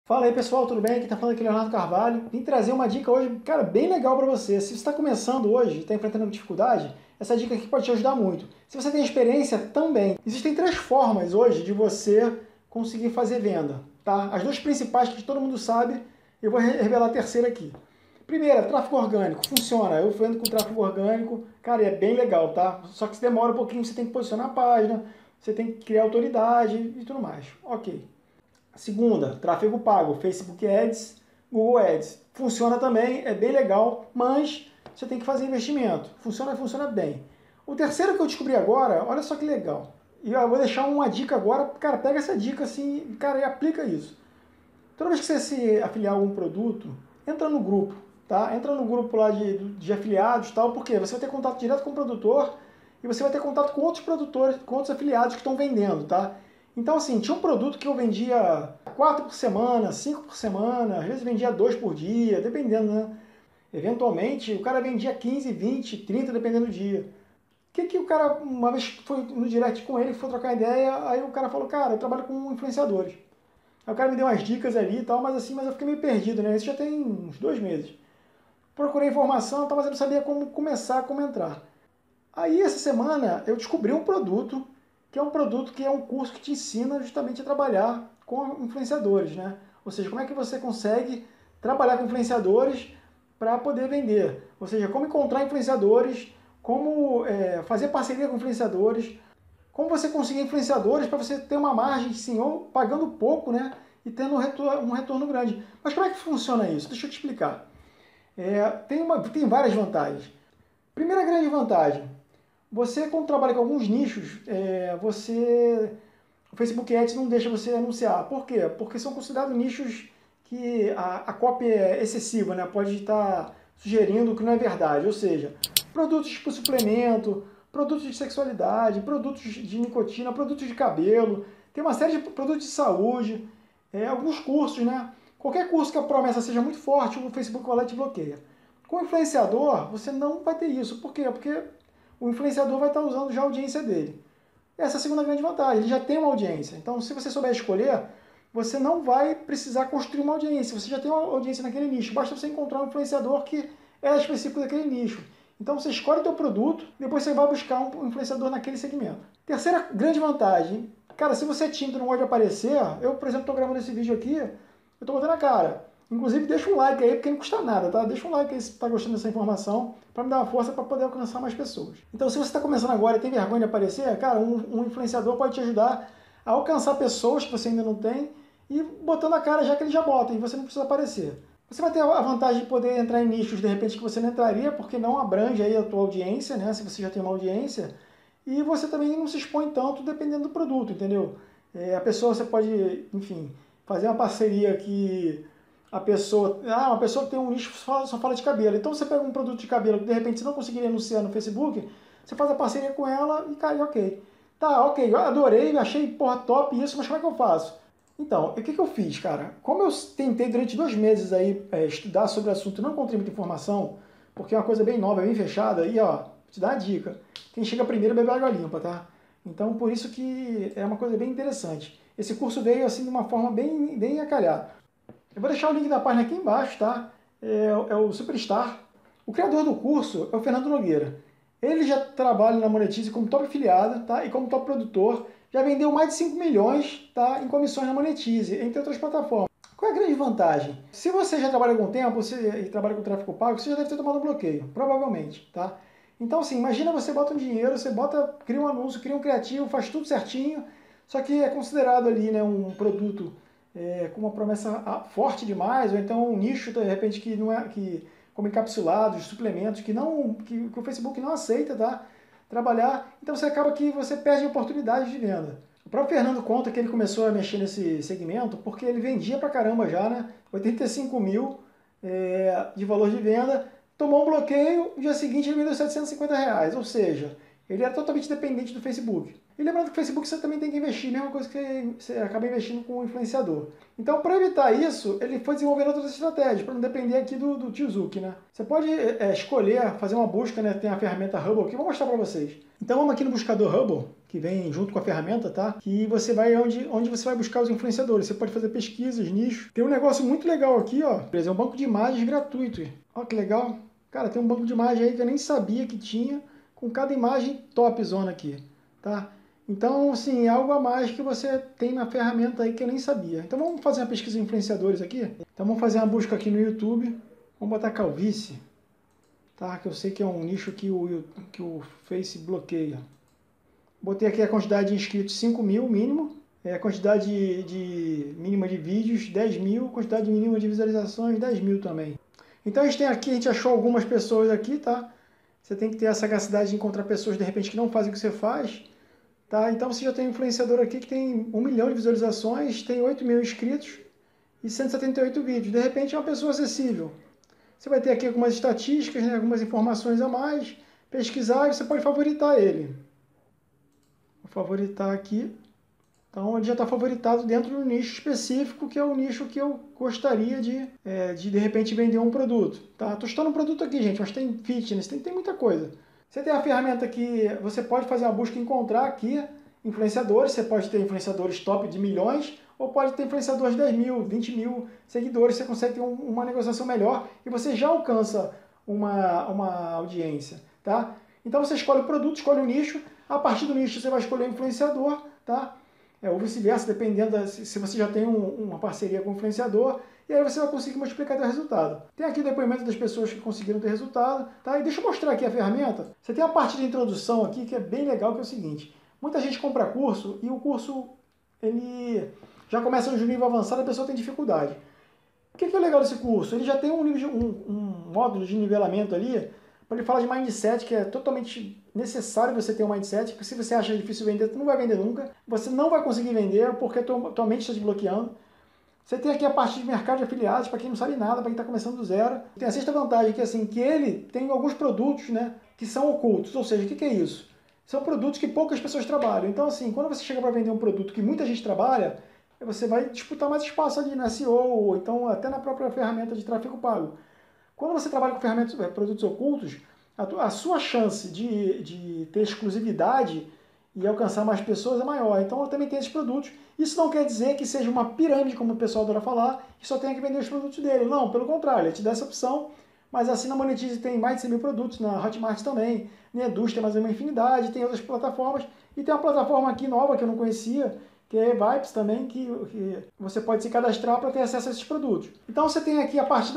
Fala aí pessoal, tudo bem? Aqui tá falando aqui Leonardo Carvalho. Vim trazer uma dica hoje, cara, bem legal para você. Se você está começando hoje e está enfrentando dificuldade, essa dica aqui pode te ajudar muito. Se você tem experiência, também. Existem três formas hoje de você conseguir fazer venda, tá? As duas principais que todo mundo sabe, eu vou revelar a terceira aqui. Primeira, tráfego orgânico. Funciona. Eu vendo com tráfego orgânico, cara, é bem legal, tá? Só que demora um pouquinho, você tem que posicionar a página, você tem que criar autoridade e tudo mais. Ok. Segunda, tráfego pago, Facebook Ads, Google Ads. Funciona também, é bem legal, mas você tem que fazer investimento. Funciona bem. O terceiro que eu descobri agora, olha só que legal. E eu vou deixar uma dica agora, cara, pega essa dica assim, cara, e aplica isso. Toda vez que você se afiliar a algum produto, entra no grupo, tá? Entra no grupo lá de afiliados e tal, porque você vai ter contato direto com o produtor e você vai ter contato com outros produtores, com outros afiliados que estão vendendo, tá? Então, assim, tinha um produto que eu vendia 4 por semana, 5 por semana, às vezes vendia 2 por dia, dependendo, né? Eventualmente, o cara vendia 15, 20, 30, dependendo do dia. O que o cara, uma vez foi no direct com ele, foi trocar ideia, aí o cara falou, cara, eu trabalho com influenciadores. Aí o cara me deu umas dicas ali e tal, mas eu fiquei meio perdido, né? Isso já tem uns 2 meses. Procurei informação, mas eu não sabia como começar, como entrar. Aí essa semana eu descobri um produto, que é um curso que te ensina justamente a trabalhar com influenciadores, né? Ou seja, como é que você consegue trabalhar com influenciadores para poder vender. Ou seja, como encontrar influenciadores, como fazer parceria com influenciadores, como você conseguir influenciadores para você ter uma margem, sim, ou pagando pouco, né? E tendo um retorno grande. Mas como é que funciona isso? Deixa eu te explicar. Tem várias vantagens. Primeira grande vantagem, você quando trabalha com alguns nichos, o Facebook Ads não deixa você anunciar. Por quê? Porque são considerados nichos que a cópia é excessiva, né? Pode estar sugerindo que não é verdade. Ou seja, produtos tipo suplemento, produtos de sexualidade, produtos de nicotina, produtos de cabelo, tem uma série de produtos de saúde, alguns cursos, né? Qualquer curso que a promessa seja muito forte, o Facebook vai lá e te bloqueia. Com o influenciador, você não vai ter isso. Por quê? Porque o influenciador vai estar usando já a audiência dele. Essa é a segunda grande vantagem, ele já tem uma audiência. Então, se você souber escolher, você não vai precisar construir uma audiência, você já tem uma audiência naquele nicho. Basta você encontrar um influenciador que é específico daquele nicho. Então, você escolhe o teu produto, depois você vai buscar um influenciador naquele segmento. Terceira grande vantagem, cara, se você é tímido e não gosta de aparecer, eu, por exemplo, estou gravando esse vídeo aqui, eu estou botando a cara. Inclusive, deixa um like aí, porque não custa nada, tá? Deixa um like aí se está gostando dessa informação, para me dar uma força para poder alcançar mais pessoas. Então, se você está começando agora e tem vergonha de aparecer, cara, um influenciador pode te ajudar a alcançar pessoas que você ainda não tem e botando a cara já que ele já bota, e você não precisa aparecer. Você vai ter a vantagem de poder entrar em nichos, de repente, que você não entraria, porque não abrange aí a tua audiência, né? Se você já tem uma audiência. E você também não se expõe tanto dependendo do produto, entendeu? A pessoa, você pode, enfim, fazer uma parceria que uma pessoa que tem um nicho só fala de cabelo. Então você pega um produto de cabelo que de repente você não conseguiria anunciar no Facebook, você faz a parceria com ela e cai, ok. Tá, ok, eu adorei, achei porra top isso, mas como é que eu faço? Então, o que eu fiz, cara? Como eu tentei durante 2 meses aí estudar sobre o assunto e não encontrei muita informação, porque é uma coisa bem nova, bem fechada, e ó, vou te dar uma dica. Quem chega primeiro bebe água limpa, tá? Então, por isso que é uma coisa bem interessante. Esse curso veio assim de uma forma bem acalhada. Eu vou deixar o link da página aqui embaixo, tá? É o Superstar. O criador do curso é o Fernando Nogueira. Ele já trabalha na Monetize como top afiliado, tá? E como top produtor. Já vendeu mais de 5 milhões, tá? Em comissões na Monetize, entre outras plataformas. Qual é a grande vantagem? Se você já trabalha há algum tempo e trabalha com tráfego pago, você já deve ter tomado um bloqueio, provavelmente, tá? Então, assim, imagina você bota um dinheiro, cria um anúncio, cria um criativo, faz tudo certinho, só que é considerado ali, né, um produto com uma promessa forte demais, ou então um nicho, de repente, que não é, como encapsulados, suplementos, que o Facebook não aceita, tá? Trabalhar, então você acaba que você perde oportunidades de venda. O próprio Fernando conta que ele começou a mexer nesse segmento porque ele vendia pra caramba já, né? 85 mil de valor de venda, tomou um bloqueio, no dia seguinte ele vendeu R$ 750, ou seja, ele era totalmente dependente do Facebook. E lembrando que o Facebook você também tem que investir, mesma coisa que você acaba investindo com o influenciador. Então, para evitar isso, ele foi desenvolvendo outras estratégias, para não depender aqui do tio Zuc, né? Você pode escolher, fazer uma busca, né? Tem a ferramenta Hubble aqui, vou mostrar para vocês. Então, vamos aqui no buscador Hubble, que vem junto com a ferramenta, tá? Que você vai onde você vai buscar os influenciadores. Você pode fazer pesquisas, nichos. Tem um negócio muito legal aqui, ó. Por exemplo, um banco de imagens gratuito. Ó, que legal. Cara, tem um banco de imagens aí que eu nem sabia que tinha, com cada imagem top zona aqui, tá? Então, assim, é algo a mais que você tem na ferramenta aí que eu nem sabia. Então vamos fazer uma pesquisa de influenciadores aqui. Então vamos fazer uma busca aqui no YouTube. Vamos botar calvície, tá? Que eu sei que é um nicho que o Face bloqueia. Botei aqui a quantidade de inscritos 5.000 mínimo. A quantidade mínima de vídeos 10.000. Quantidade mínima de visualizações 10.000 também. Então a gente achou algumas pessoas aqui, tá? Você tem que ter a sagacidade de encontrar pessoas de repente que não fazem o que você faz. Tá? Então você já tem um influenciador aqui que tem 1 milhão de visualizações, tem 8.000 inscritos e 178 vídeos. De repente é uma pessoa acessível. Você vai ter aqui algumas estatísticas, né, algumas informações a mais, pesquisar e você pode favoritar ele. Vou favoritar aqui. Então ele já está favoritado dentro do nicho específico, que é o nicho que eu gostaria de repente vender um produto. Tá? Estou estudando um produto aqui, gente, mas tem fitness, tem muita coisa. Você tem a ferramenta que você pode fazer uma busca e encontrar aqui influenciadores. Você pode ter influenciadores top de milhões ou pode ter influenciadores de 10.000, 20.000 seguidores. Você consegue ter uma negociação melhor e você já alcança uma audiência. Tá? Então você escolhe o produto, escolhe o nicho. A partir do nicho você vai escolher o influenciador. Tá? Ou vice-versa, dependendo se você já tem uma parceria com o influenciador. E aí você vai conseguir multiplicar seu resultado. Tem aqui o depoimento das pessoas que conseguiram ter resultado. Tá? E deixa eu mostrar aqui a ferramenta. Você tem a parte de introdução aqui que é bem legal, que é o seguinte. Muita gente compra curso e o curso ele já começa no nível avançado e a pessoa tem dificuldade. O que é legal desse curso? Ele já tem um módulo de nivelamento ali para ele falar de mindset, que é totalmente necessário você ter um mindset, porque se você acha difícil vender, você não vai vender nunca. Você não vai conseguir vender porque tua mente está te bloqueando. Você tem aqui a parte de mercado de afiliados, para quem não sabe nada, para quem está começando do zero. Tem a sexta vantagem, que, assim, que ele tem alguns produtos, né, que são ocultos. Ou seja, o que é isso? São produtos que poucas pessoas trabalham. Então, assim, quando você chega para vender um produto que muita gente trabalha, você vai disputar mais espaço ali na SEO, ou então até na própria ferramenta de tráfego pago. Quando você trabalha com produtos ocultos, a sua chance de ter exclusividade e alcançar mais pessoas é maior. Então eu também tenho esses produtos. Isso não quer dizer que seja uma pirâmide, como o pessoal adora falar, que só tenha que vender os produtos dele. Não, pelo contrário, ele te dá essa opção, mas assim na Monetize tem mais de 100.000 produtos, na Hotmart também, na Eduz tem mais uma infinidade, tem outras plataformas, e tem uma plataforma aqui nova que eu não conhecia, que é Vibes também, que você pode se cadastrar para ter acesso a esses produtos. Então você tem aqui a parte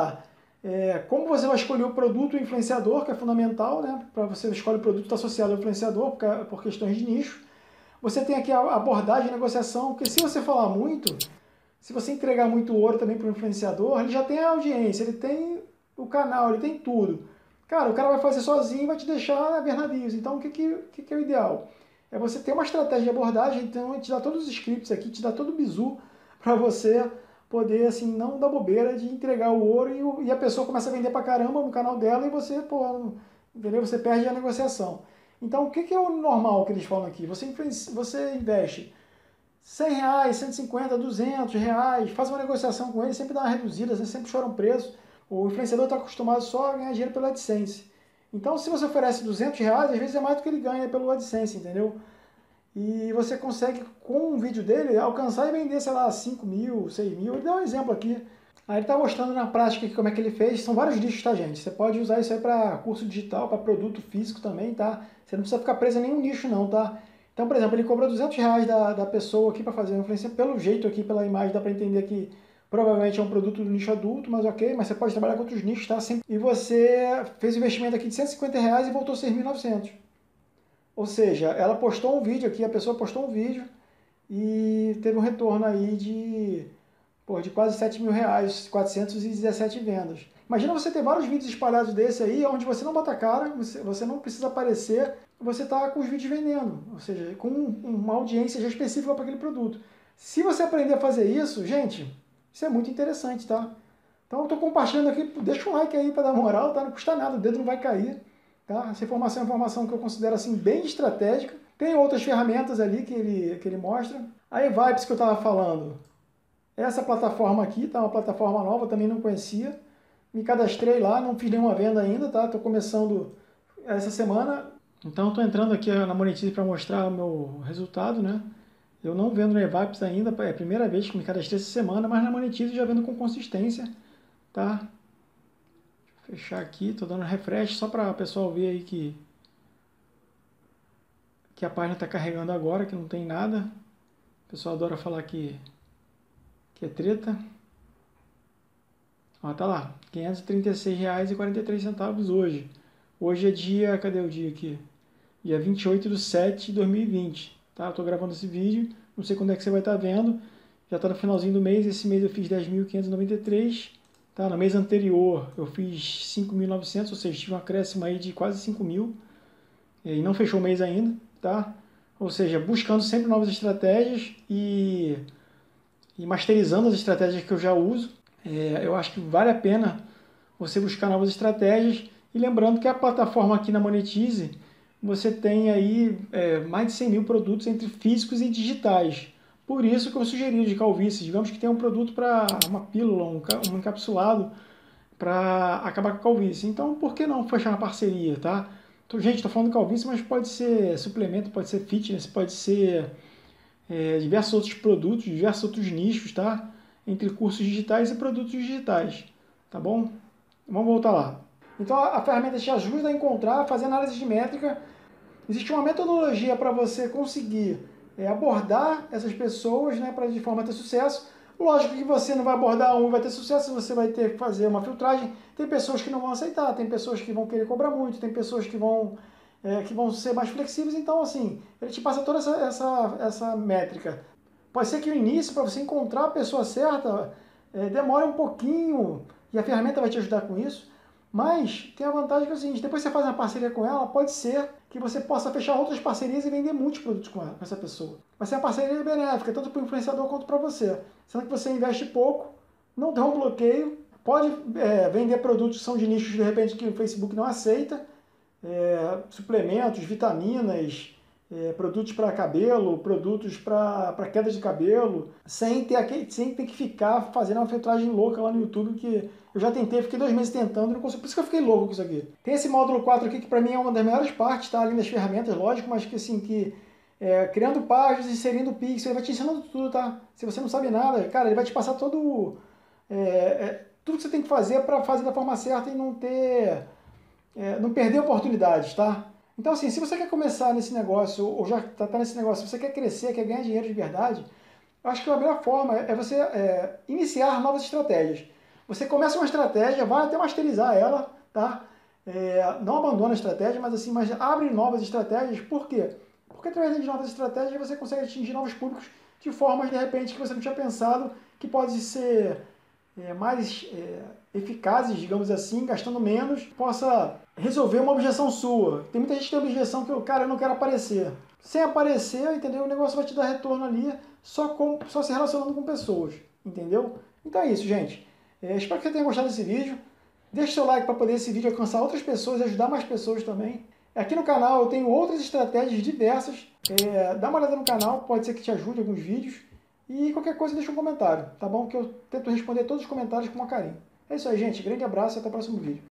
como você vai escolher o produto, o influenciador, que é fundamental, né? Para você escolher o produto está associado ao influenciador, por questões de nicho. Você tem aqui a abordagem de negociação, porque se você falar muito, se você entregar muito ouro também para o influenciador, ele já tem a audiência, ele tem o canal, ele tem tudo. Cara, o cara vai fazer sozinho e vai te deixar a ver navios. Então, o que é o ideal? É você ter uma estratégia de abordagem, então te dá todos os scripts aqui, te dá todo o bizu para você poder, assim, não dar bobeira de entregar o ouro e a pessoa começa a vender pra caramba no canal dela e você, entendeu? Você perde a negociação. Então, o que é o normal que eles falam aqui? Você investe R$100, 150, R$200, faz uma negociação com ele, sempre dá uma reduzida, sempre chora um preço. O influenciador está acostumado só a ganhar dinheiro pela AdSense. Então, se você oferece R$200, às vezes é mais do que ele ganha pelo AdSense, entendeu? E você consegue, com um vídeo dele, alcançar e vender, sei lá, 5.000, 6.000. Ele dá um exemplo aqui. Aí ele está mostrando na prática aqui como é que ele fez. São vários nichos, tá, gente? Você pode usar isso aí para curso digital, para produto físico também, tá? Você não precisa ficar preso em nenhum nicho, não, tá? Então, por exemplo, ele cobrou R$200 da pessoa aqui para fazer a influência. Pelo jeito aqui, pela imagem, dá para entender que provavelmente é um produto do nicho adulto, mas ok. Mas você pode trabalhar com outros nichos, tá? E você fez um investimento aqui de R$150 e voltou 6.900. Ou seja, ela postou um vídeo aqui, a pessoa postou um vídeo e teve um retorno aí de quase R$7.000, 417 vendas. Imagina você ter vários vídeos espalhados desse aí, onde você não bota a cara, você não precisa aparecer, você está com os vídeos vendendo, ou seja, com uma audiência já específica para aquele produto. Se você aprender a fazer isso, gente, isso é muito interessante, tá? Então eu estou compartilhando aqui, deixa um like aí para dar moral, tá? Não custa nada, o dedo não vai cair. Tá? Essa informação é uma informação que eu considero assim, bem estratégica. Tem outras ferramentas ali que ele mostra. A eVibes que eu estava falando, essa plataforma aqui, tá? Uma plataforma nova, também não conhecia. Me cadastrei lá, não fiz nenhuma venda ainda, tá? Estou começando essa semana. Então estou entrando aqui na Monetize para mostrar o meu resultado, né? Eu não vendo na eVibes ainda, é a primeira vez que me cadastrei essa semana, mas na Monetize já vendo com consistência, tá? Vou fechar aqui, estou dando refresh só para o pessoal ver aí que a página está carregando agora, que não tem nada. O pessoal adora falar que é treta. Ó, tá lá, R$ 536,43 hoje. Hoje é dia, cadê o dia aqui? Dia 28/7/2020, tá? Eu tô gravando esse vídeo, não sei quando é que você vai estar vendo. Já tá no finalzinho do mês, esse mês eu fiz 10.593, tá? No mês anterior eu fiz 5.900, ou seja, tive um acréscimo aí de quase 5.000. E não fechou o mês ainda, tá? Ou seja, buscando sempre novas estratégias e masterizando as estratégias que eu já uso. Eu acho que vale a pena você buscar novas estratégias. E lembrando que a plataforma aqui na Monetize, você tem aí mais de 100 mil produtos entre físicos e digitais. Por isso que eu sugeri de calvície. Digamos que tem um produto para uma pílula, um encapsulado para acabar com a calvície. Então, por que não fechar uma parceria, tá? Gente, estou falando de calvície, mas pode ser suplemento, pode ser fitness, pode ser diversos outros produtos, diversos outros nichos, tá? Entre cursos digitais e produtos digitais, tá bom? Vamos voltar lá. Então a ferramenta te ajuda a encontrar, fazer análise de métrica. Existe uma metodologia para você conseguir abordar essas pessoas, né, para de forma a ter sucesso. Lógico que você não vai abordar um e vai ter sucesso, você vai ter que fazer uma filtragem. Tem pessoas que não vão aceitar, tem pessoas que vão querer cobrar muito, tem pessoas que vão ser mais flexíveis. Então, assim, ele te passa toda essa métrica. Pode ser que o início, para você encontrar a pessoa certa, demore um pouquinho e a ferramenta vai te ajudar com isso. Mas tem a vantagem que é o seguinte, depois que você faz uma parceria com ela, pode ser que você possa fechar outras parcerias e vender muitos produtos com essa pessoa. Vai ser uma parceria benéfica, tanto para o influenciador quanto para você. Sendo que você investe pouco, não tem um bloqueio, pode vender produtos que são de nichos, de repente, que o Facebook não aceita, suplementos, vitaminas, produtos para cabelo, produtos para queda de cabelo, sem ter que ficar fazendo uma filtragem louca lá no YouTube, que eu já tentei, fiquei 2 meses tentando, não consigo, por isso que eu fiquei louco com isso aqui. Tem esse módulo 4 aqui, que para mim é uma das melhores partes, tá? Além das ferramentas, lógico, mas que assim, criando páginas, inserindo pixel, ele vai te ensinando tudo, tá? Se você não sabe nada, cara, ele vai te passar tudo que você tem que fazer para fazer da forma certa e não perder oportunidades, tá? Então, assim, se você quer começar nesse negócio, ou já está nesse negócio, se você quer crescer, quer ganhar dinheiro de verdade, eu acho que a melhor forma é você iniciar novas estratégias. Você começa uma estratégia, vai até masterizar ela, tá? Não abandona a estratégia, mas abre novas estratégias. Por quê? Porque através de novas estratégias você consegue atingir novos públicos de formas, de repente, que você não tinha pensado, que pode ser mais eficazes, digamos assim, gastando menos, possa resolver uma objeção sua. Tem muita gente que tem objeção que eu não quero aparecer. Sem aparecer, entendeu? O negócio vai te dar retorno ali só se relacionando com pessoas, entendeu? Então é isso, gente. Espero que você tenha gostado desse vídeo. Deixe seu like para poder esse vídeo alcançar outras pessoas e ajudar mais pessoas também. Aqui no canal eu tenho outras estratégias diversas. Dá uma olhada no canal, pode ser que te ajude alguns vídeos. E qualquer coisa deixa um comentário, tá bom? Que eu tento responder todos os comentários com uma carinho. É isso aí, gente. Grande abraço e até o próximo vídeo.